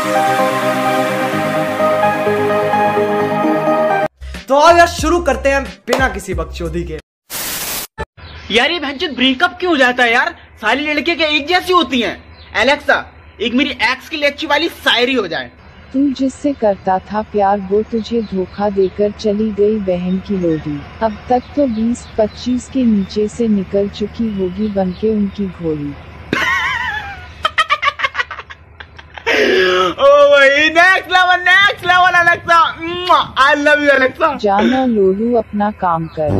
तो आज यार शुरू करते हैं बिना किसी बकचोदी के। यार ये भैंचोद ब्रेकअप क्यों हो जाता है यार? सारी लड़के क्या एक जैसी होती हैं? एलेक्सा एक मेरी एक्स की लेक्ची वाली शायरी हो जाए। तू जिससे करता था प्यार वो तुझे धोखा देकर चली गई बहन की लोडी। अब तक तो 20-25 के नीचे से निकल चुकी होगी बनके उनकी घोड़ी। ओ भाई next level Alexa, I love you Alexa. जाना लोलू अपना काम कर।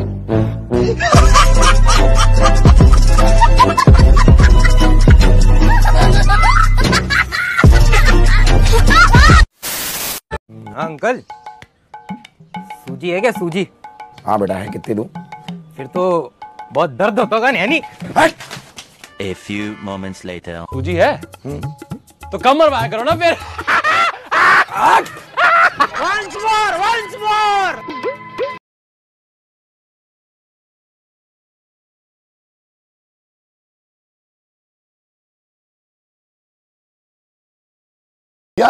अंकल सूजी है क्या? सूजी? हाँ बेटा है, कितनी दूं? फिर तो बहुत दर्द होता होगा नहीं? A few moments later. सूजी है तो कम मरवाया करो ना फिर। Once more. क्या?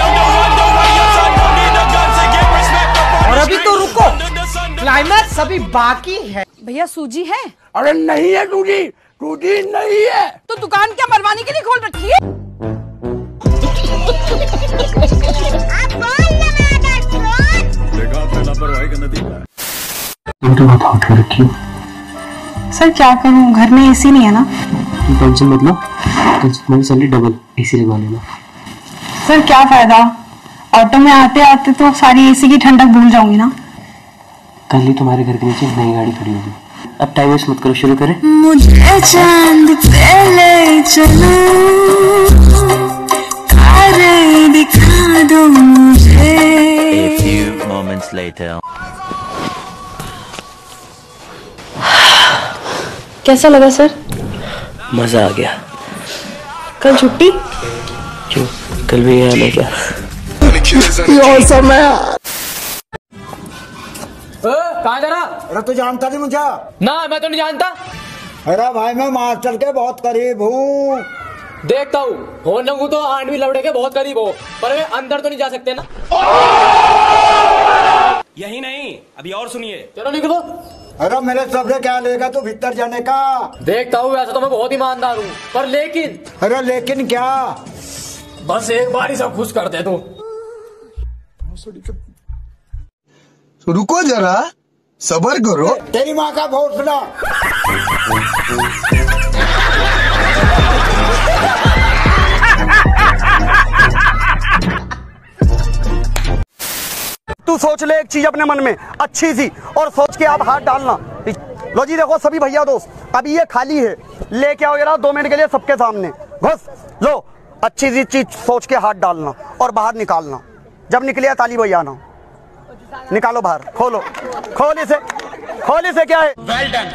और अभी तो रुको, क्लाइमैक्स अभी बाकी है। भैया सूजी है? अरे नहीं है टूटी, टूटी नहीं है। तो दुकान क्या मरवाने के लिए खोल रखी है? तुम तो बहुत हॉट हो रखी हो। सर क्या करूं, घर में एसी नहीं है ना। तुम टेंशन मत लो, कल से तुम्हारी सैलरी डबल एसी लगवा लेना। सर क्या फायदा, ऑटो में आते आते तो सारी एसी की ठंडक भूल जाऊंगी ना। कल ही तुम्हारे घर के नीचे नई गाड़ी खड़ी होगी। अब टाइम वेस्ट मत करो, शुरू करें। मुझे चांद पे ले चलो, तारे दिखा दो मुझे। A few moments later. कैसा लगा सर? मजा आ गया। कल छुट्टी? क्यों, कल भी आना क्या? कहाँ जा रहा? अरे तू जानता नहीं मुझे? ना मैं तो नहीं जानता। अरे भाई मैं मास्टर के बहुत करीब हूँ। देखता हूँ हो लगू तो 8वीं लौड़े के बहुत करीब हो, पर वे अंदर तो नहीं जा सकते ना। यही नहीं, अभी और सुनिए। चलो निकलो। अरे मेरे सबसे क्या लेगा तू भीतर जाने का? देखता हूँ, वैसे तो मैं बहुत ईमानदार हूँ, पर लेकिन। अरे लेकिन क्या? बस एक बार ही सब खुश कर दे तू। रुको जरा, सबर करो। तेरी माँ का भोसला। तू सोच ले एक चीज अपने मन में अच्छी सी, और सोच के आप हाथ डालना। लो जी देखो सभी भैया दोस्त, अभी ये खाली है, लेके आओ जरा 2 मिनट के लिए सबके सामने। घुस लो, अच्छी सी चीज सोच के हाथ डालना और बाहर निकालना। जब निकले ताली बजाना। निकालो बाहर, खोलो, खोल इसे क्या है? Well done.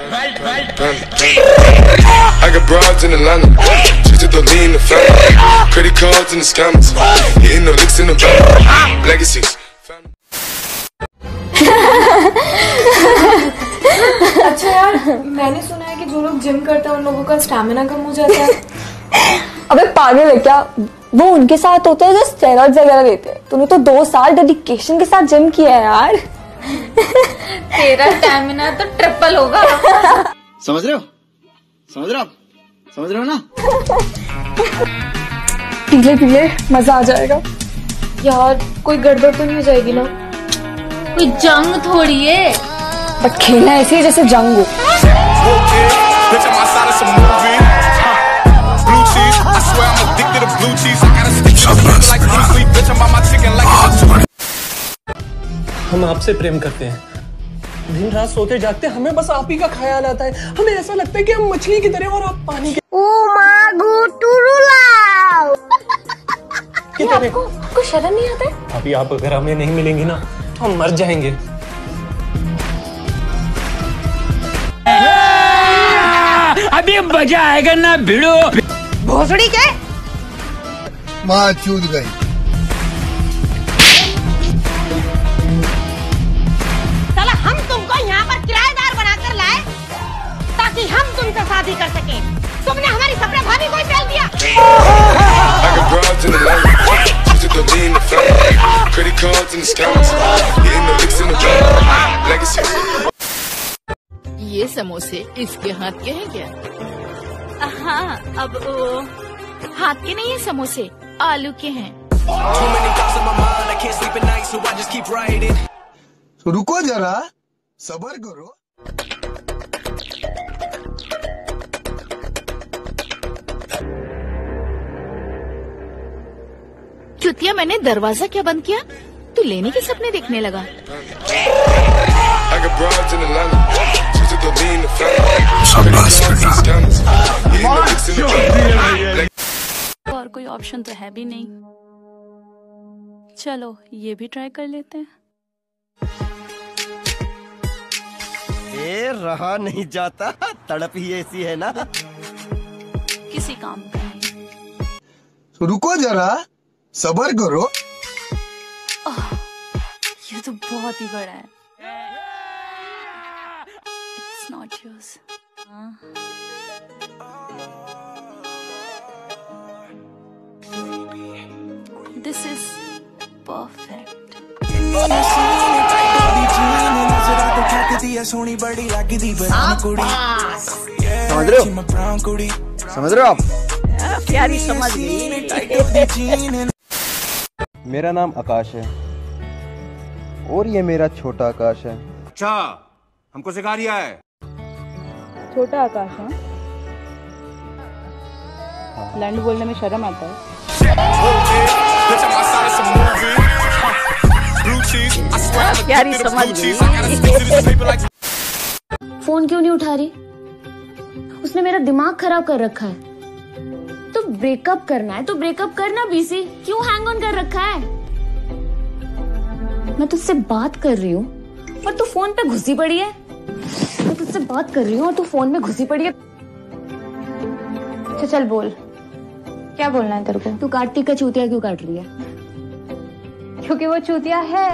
I got broads in Atlanta, just to lean the family, credit cards in the scammers, hitting the licks in the bank, legacies. अच्छा यार, मैंने सुना है कि जो लोग जिम करते हैं उन लोगों का स्टैमिना कम हो जाता है। अबे पागल है क्या? वो उनके साथ होता है जो स्टेरॉइड्स वगैरह लेते हैं। तूने तो 2 साल डेडिकेशन के साथ जिम किया है यार। तेरा स्टैमिना तो ट्रिपल होगा। समझ रहे हो ना? पीले मजा आ जाएगा। यार कोई गड़बड़ तो नहीं हो जाएगी ना? कोई जंग थोड़ी है, बट खेलना ऐसे ही जैसे जंग हो। हम आपसे प्रेम करते हैं, दिन रात सोते जागते हमें बस आप ही का ख्याल आता है। हमें ऐसा लगता है कि हम मछली की तरह और आप पानी के। आपको शर्म नहीं आता है? अभी आप अगर हमें नहीं मिलेंगी ना तो हम मर जाएंगे। अभी मजा आएगा ना भिड़ो। भोसड़ी के माँ चूद गई। साला हम तुमको यहाँ पर किराएदार बनाकर लाए ताकि हम तुमसे शादी कर सके। तुमने हमारी सपना भाभी को ही फेल दिया। the scammers. Hitting the licks in the bag. Legacy. ये समोसे इसके हाथ के हैं क्या? हाँ, अब हाथ के नहीं है समोसे, आलू के हैं। रुको जरा, सब्र करो। चुतिया, मैंने दरवाजा क्या बंद किया? तू लेने के सपने देखने लगा। और कोई ऑप्शन तो है भी नहीं। चलो ये भी ट्राई कर लेते हैं। ये रहा नहीं जाता, तड़प ही ऐसी है ना। किसी काम का नहीं। रुको जरा, सब्र करो। ये तो बहुत ही बड़ा है। It's not yours. This is perfect. समझ रहे हो? समझ रहे हो आप? प्यारी समझ गई। मेरा नाम आकाश है और ये मेरा छोटा आकाश है। अच्छा, हमको सिखा रिया है। छोटा आकाश है। लैंड बोलने में शर्म आता है। प्यारी समझ गई। फोन क्यों नहीं उठा रही? उसने मेरा दिमाग खराब कर रखा है। तो ब्रेकअप करना है तो ब्रेकअप करना, बीसी क्यों हैंग ऑन कर रखा है? मैं तुझसे बात कर रही हूँ और तू फोन पे घुसी पड़ी है। मैं तुझसे बात कर रही हूँ और तू फोन में घुसी पड़ी है। अच्छा चल बोल, क्या बोलना है तेरे को? तू कार्तिक का चूतिया क्यों काट रही है? क्योंकि वो चूतिया है।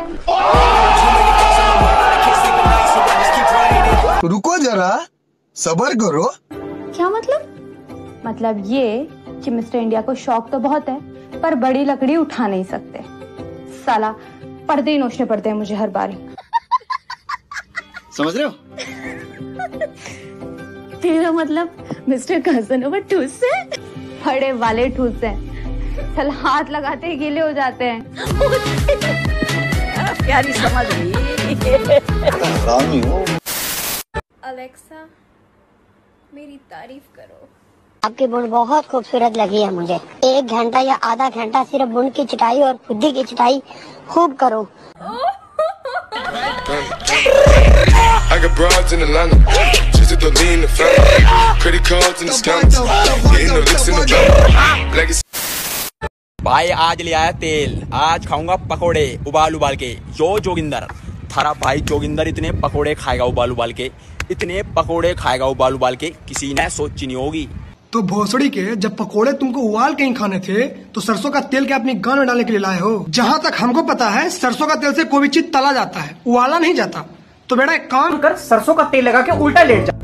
रुको जरा, सब्र करो। क्या मतलब? मतलब ये कि मिस्टर इंडिया को शौक तो बहुत है पर बड़ी लकड़ी उठा नहीं सकते। साला पर्दे ही नोचने पड़ते हैं मुझे हर बारी। समझ रहे हो? तेरा मतलब मिस्टर काज़नोवा ठूस है? बड़े वाले ठूस हैं। चल हाथ लगाते ही गीले हो जाते हैं। प्यारी समझ गई। अलेक्सा, मेरी तारीफ करो। आपकी बुन बहुत खूबसूरत लगी है मुझे। 1 घंटा या आधा घंटा सिर्फ बुन की चिटाई और खुदी की चिटाई खूब करो। I got broads in Atlanta, just to lean the family. Credit cards in the scammers, hitting the licks in the bag. Legacy. भाई आज ले आया तेल, आज खाऊंगा पकोड़े उबाल उबाल के। जो जोगिंदर थारा भाई जोगिंदर इतने पकोड़े खाएगा उबाल उबाल के, इतने पकोड़े खाएगा उबाल उबाल के, किसी ने सोची नहीं होगी। तो भोसड़ी के, जब पकोड़े तुमको उबाल के ही खाने थे तो सरसों का तेल क्या अपनी गान में डालने के लिए लाए हो? जहाँ तक हमको पता है सरसों का तेल से कोई भी चीज तला जाता है, उबाला नहीं जाता। तो बेटा एक काम कर, सरसों का तेल लगा के उल्टा लेट जा।